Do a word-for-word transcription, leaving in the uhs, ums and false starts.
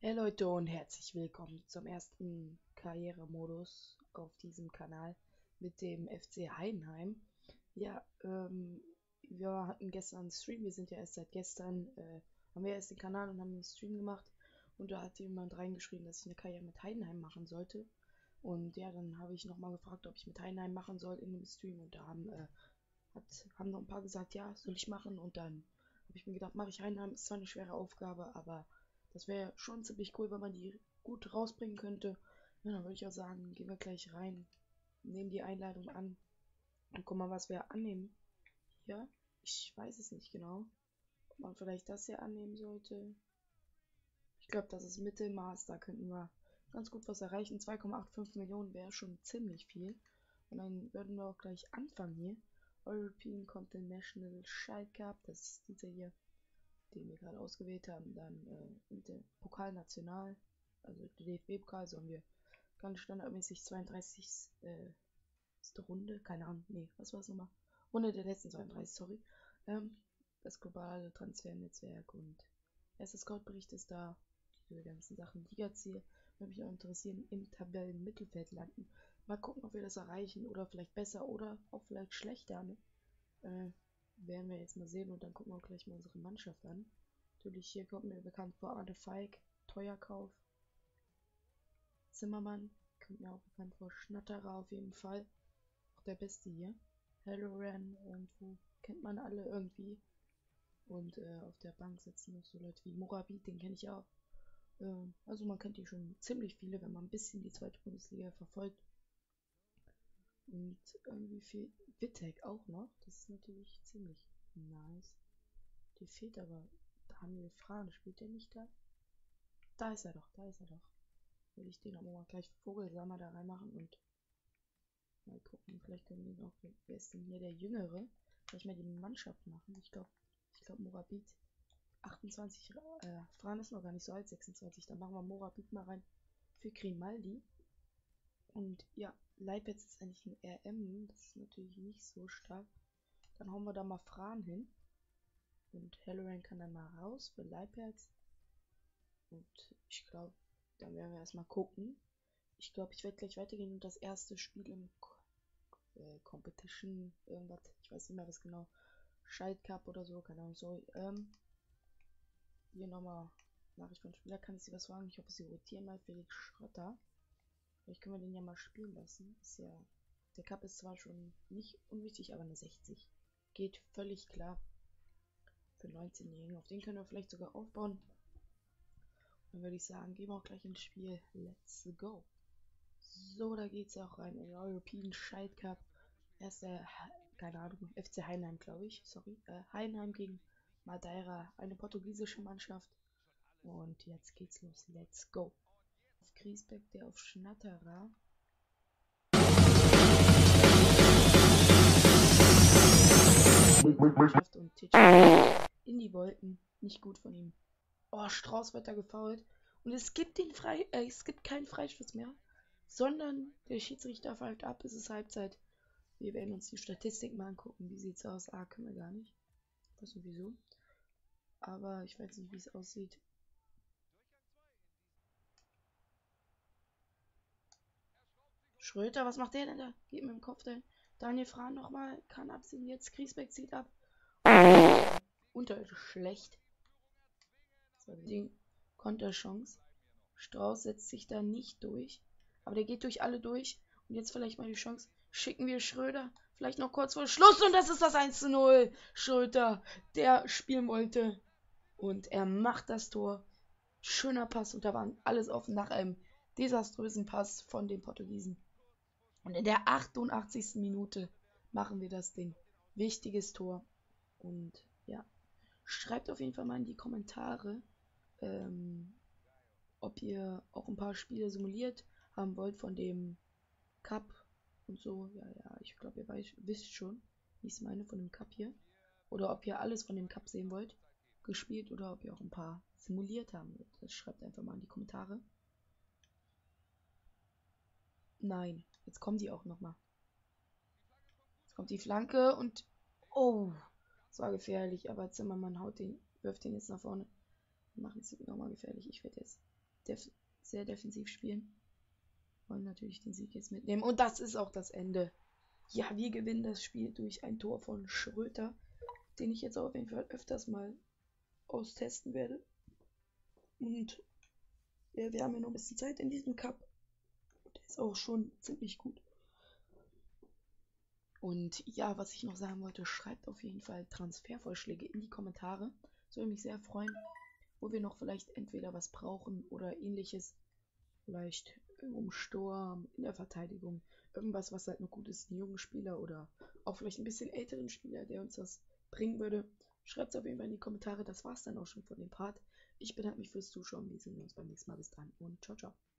Hey Leute und herzlich willkommen zum ersten Karrieremodus auf diesem Kanal mit dem F C Heidenheim. Ja, ähm, wir hatten gestern einen Stream, wir sind ja erst seit gestern, äh, haben wir erst den Kanal und haben einen Stream gemacht und da hat jemand reingeschrieben, dass ich eine Karriere mit Heidenheim machen sollte. Und ja, dann habe ich nochmal gefragt, ob ich mit Heidenheim machen soll in dem Stream und da haben, äh, hat, haben noch ein paar gesagt, ja, soll ich machen und dann habe ich mir gedacht, mache ich Heidenheim, ist zwar eine schwere Aufgabe, aber das wäre schon ziemlich cool, wenn man die gut rausbringen könnte. Ja, dann würde ich auch sagen, gehen wir gleich rein, nehmen die Einladung an und gucken mal, was wir annehmen. Ja, ich weiß es nicht genau. Ob man vielleicht das hier annehmen sollte. Ich glaube, das ist Mittelmaß, da könnten wir ganz gut was erreichen. zwei Komma fünfundachtzig Millionen wäre schon ziemlich viel. Und dann würden wir auch gleich anfangen hier. European Continental Shite Cup, das ist dieser hier, den wir gerade ausgewählt haben. Dann äh, mit dem Pokal National, also der D F B-Pokal, so haben wir ganz standardmäßig zweiunddreißigste Äh, Runde, keine Ahnung, nee, was war es nochmal? Runde der letzten zweiunddreißig, sorry. Ähm, das globale Transfernetzwerk und erster Scout-Bericht ist da. Diese ganzen Sachen. Liga-Ziel würde mich auch interessieren, im Tabellenmittelfeld landen. Mal gucken, ob wir das erreichen oder vielleicht besser oder auch vielleicht schlechter. Ne? Äh, werden wir jetzt mal sehen und dann gucken wir auch gleich mal unsere Mannschaft an. Natürlich hier kommt mir bekannt vor Arne Feig, Teuerkauf. Zimmermann, kommt mir auch bekannt vor. Schnatterer auf jeden Fall. Auch der Beste hier. Halloran irgendwo. Kennt man alle irgendwie. Und äh, auf der Bank sitzen noch so Leute wie Morabit, den kenne ich auch. Äh, also man kennt die schon ziemlich viele, wenn man ein bisschen die zweite Bundesliga verfolgt. Und irgendwie fehlt Wittek auch noch. Das ist natürlich ziemlich nice. Die fehlt aber Daniel Frahn. Spielt der nicht da? Da ist er doch, da ist er doch. Will ich den aber mal gleich Vogelsammer da reinmachen und mal gucken. Vielleicht können wir den auch. Wer ist denn hier der Jüngere? Vielleicht mal die Mannschaft machen. Ich glaube, ich glaube Morabit. achtundzwanzig, äh, Fran ist noch gar nicht so alt, sechsundzwanzig. Dann machen wir Morabit mal rein für Grimaldi. Und ja, Leipzig ist eigentlich ein R M. Das ist natürlich nicht so stark. Dann hauen wir da mal Fran hin. Und Halloran kann dann mal raus für Leipzig. Und ich glaube, dann werden wir erstmal gucken. Ich glaube, ich werde gleich weitergehen und das erste Spiel im äh, Competition, irgendwas, ich weiß nicht mehr was genau. Schalke Cup oder so, keine Ahnung, sorry. Ähm, hier nochmal Nachricht von Spieler, kann ich sie was fragen? Ich hoffe, sie rotieren mal Felix Schrotter. Vielleicht können wir den ja mal spielen lassen. Ist ja, der Cup ist zwar schon nicht unwichtig, aber eine sechzig. Geht völlig klar. Für neunzehnjährigen. Auf den können wir vielleicht sogar aufbauen. Dann würde ich sagen, gehen wir auch gleich ins Spiel. Let's go. So, da geht's auch rein in den European Shite Cup. Erster, keine Ahnung, F C Heidenheim, glaube ich. Sorry. Äh, Heidenheim gegen Madeira, eine portugiesische Mannschaft. Und jetzt geht's los. Let's go. Auf Griesbeck, der auf Schnatterer. Und Titsch in die Wolken. Nicht gut von ihm. Oh, Strauß wird da gefoult. Und es gibt den Frei äh, es gibt keinen Freistoß mehr. Sondern der Schiedsrichter pfeift ab, es ist Halbzeit. Wir werden uns die Statistik mal angucken. Wie sieht's aus? Ah, können wir gar nicht. Was und wieso? Aber ich weiß nicht, wie es aussieht. Schröter, was macht der denn da? Geht mit dem Kopf dahin. Daniel Frahn nochmal. Kann abziehen jetzt. Griesbeck zieht ab. Unterirdisch schlecht. Das war die Konterchance. Strauß setzt sich da nicht durch. Aber der geht durch alle durch. Und jetzt vielleicht mal die Chance. Schicken wir Schröder. Vielleicht noch kurz vor Schluss. Und das ist das eins zu null. Schröder, der spielen wollte. Und er macht das Tor. Schöner Pass. Und da war alles offen nach einem desaströsen Pass von den Portugiesen. Und in der achtundachtzigsten Minute machen wir das Ding. Wichtiges Tor. Und ja, schreibt auf jeden Fall mal in die Kommentare, ähm, ob ihr auch ein paar Spiele simuliert haben wollt von dem Cup und so. Ja, ja, ich glaube, ihr weiß, wisst schon, wie ich es meine von dem Cup hier. Oder ob ihr alles von dem Cup sehen wollt, gespielt, oder ob ihr auch ein paar simuliert haben wollt. Das schreibt einfach mal in die Kommentare. Nein, jetzt kommt die auch nochmal. Jetzt kommt die Flanke und oh, das war gefährlich, aber Zimmermann haut den, wirft den jetzt nach vorne. Wir machen es nochmal gefährlich. Ich werde jetzt def sehr defensiv spielen. Wollen natürlich den Sieg jetzt mitnehmen. Und das ist auch das Ende. Ja, wir gewinnen das Spiel durch ein Tor von Schröter, den ich jetzt auf jeden Fall öfters mal austesten werde. Und ja, wir haben ja noch ein bisschen Zeit in diesem Cup. Der ist auch schon ziemlich gut. Und ja, was ich noch sagen wollte, schreibt auf jeden Fall Transfervorschläge in die Kommentare. Das würde mich sehr freuen, wo wir noch vielleicht entweder was brauchen oder ähnliches. Vielleicht im Sturm, in der Verteidigung. Irgendwas, was halt noch gut ist, einen jungen Spieler oder auch vielleicht ein bisschen älteren Spieler, der uns das bringen würde. Schreibt es auf jeden Fall in die Kommentare. Das war's dann auch schon von dem Part. Ich bedanke mich fürs Zuschauen. Wir sehen uns beim nächsten Mal. Bis dann und ciao, ciao.